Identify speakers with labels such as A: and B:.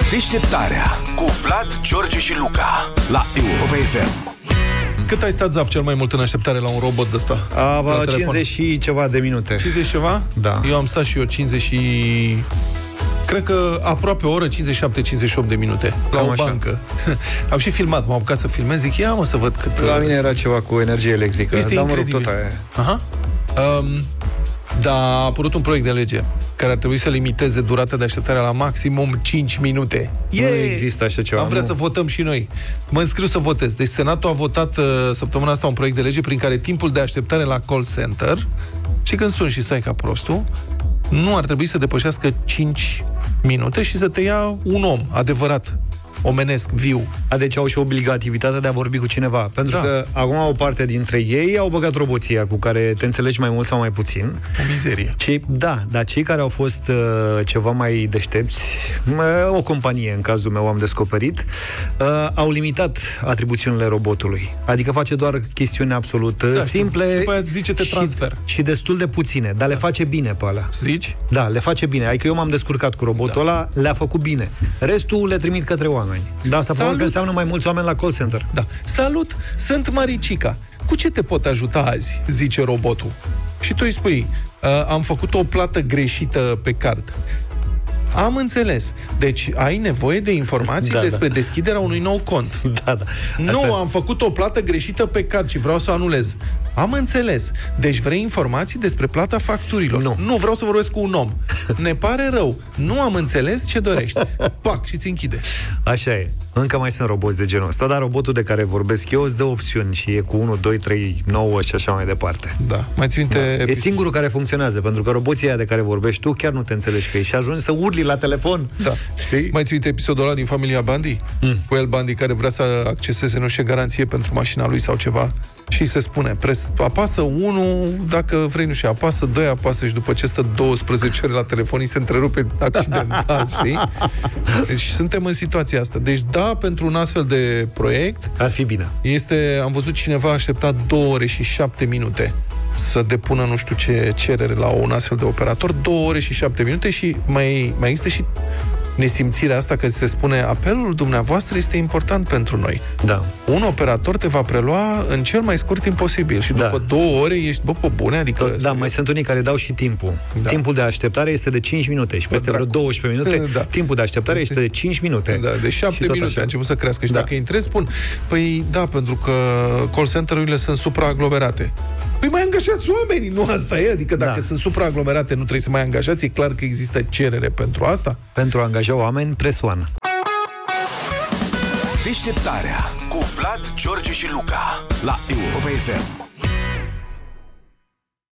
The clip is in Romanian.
A: Deșteptarea cu Vlad, George și Luca la Europa FM.
B: Cât ai stat, Zaf, cel mai mult în așteptare la un robot de ăsta?
C: 50 și ceva de minute.
B: 50 ceva?
C: Da.
B: Eu am stat și eu 50 și... Cred că aproape o oră, 57-58 de minute. La o bancă. Am și filmat, m-am apucat să filmez, zic, ia mă să văd cât...
C: La mine era ceva cu energie electrică.
B: Este incredibil.
C: Tot aia.
B: Aha. Dar a apărut un proiect de lege care ar trebui să limiteze durata de așteptare la maximum 5 minute.
C: Nu există așa ceva.
B: Am vrea să votăm și noi. Mă înscriu să votez. Deci Senatul a votat săptămâna asta un proiect de lege prin care timpul de așteptare la call center, și când suni și stai ca prostul, nu ar trebui să depășească 5 minute și să te ia un om adevărat, omenesc, viu.
C: Deci au și obligativitatea de a vorbi cu cineva. Pentru că acum o parte dintre ei au băgat roboția cu care te înțelegi mai mult sau mai puțin.
B: O mizerie.
C: Dar cei care au fost ceva mai deștepți, o companie, în cazul meu am descoperit, au limitat atribuțiunile robotului. Adică face doar chestiuni absolut simple.
B: După aia zice te transfer.
C: Și destul de puține, dar le face bine pe alea.
B: Zici?
C: Da, le face bine. Adică eu m-am descurcat cu robotul ăla, le-a făcut bine. Restul le trimit către oameni. Da, asta probabil că înseamnă mai mulți oameni la call center.
B: Da. Salut, sunt Maricica. Cu ce te pot ajuta azi? Zice robotul. Și tu îi spui, am făcut o plată greșită pe card. Am înțeles. Deci ai nevoie de informații despre deschiderea unui nou cont. Nu, am făcut o plată greșită pe card și vreau să o anulez. Am înțeles. Deci vrei informații despre plata facturilor. Nu, vreau să vorbesc cu un om. Ne pare rău. Nu am înțeles ce dorești. Pac, și ți închide.
C: Așa e. Încă mai sunt roboți de genul ăsta, dar robotul de care vorbesc eu îți dă opțiuni și e cu 1, 2, 3, 9 și așa mai departe.
B: Da. Mai ții minte...
C: E singurul care funcționează, pentru că roboții aia de care vorbești tu chiar nu te înțelegi că e și ajungi să urli la telefon.
B: Da. Mai ții minte episodul ăla din Familia Bundy? Cu El Bundy care vrea să acceseze, nu știu, garanție pentru mașina lui sau ceva. Și se spune, apasă 1 dacă vrei, nu știu, apasă 2, apasă și după ce stă 12 ore la telefon, se întrerupe accidental, știi? Deci suntem în situația asta. Deci da, pentru un astfel de proiect
C: ar fi bine.
B: Am văzut cineva aștepta 2 ore și 7 minute să depună nu știu ce cerere la un astfel de operator, 2 ore și 7 minute și mai există și nesimțirea asta că se spune apelul dumneavoastră este important pentru noi.
C: Da.
B: Un operator te va prelua în cel mai scurt timp posibil și după 2 ore ești, pe bune, adică...
C: Da, mai sunt unii care dau și timpul. Timpul de așteptare este de 5 minute și peste vreo 12 minute timpul de așteptare este de 5 minute.
B: Da, de 7 minute a început să crească. Și dacă intrezi, spun, păi da, pentru că call center-urile sunt supraaglomerate. Păi mai angajați oamenii, nu asta e? Adică dacă sunt supraaglomerate, nu trebuie să mai angajați? E clar că există cerere pentru asta?
C: Pentru a angaja oameni, press one.
A: Deșteptarea cu Vlad, George și Luca la Europa FM.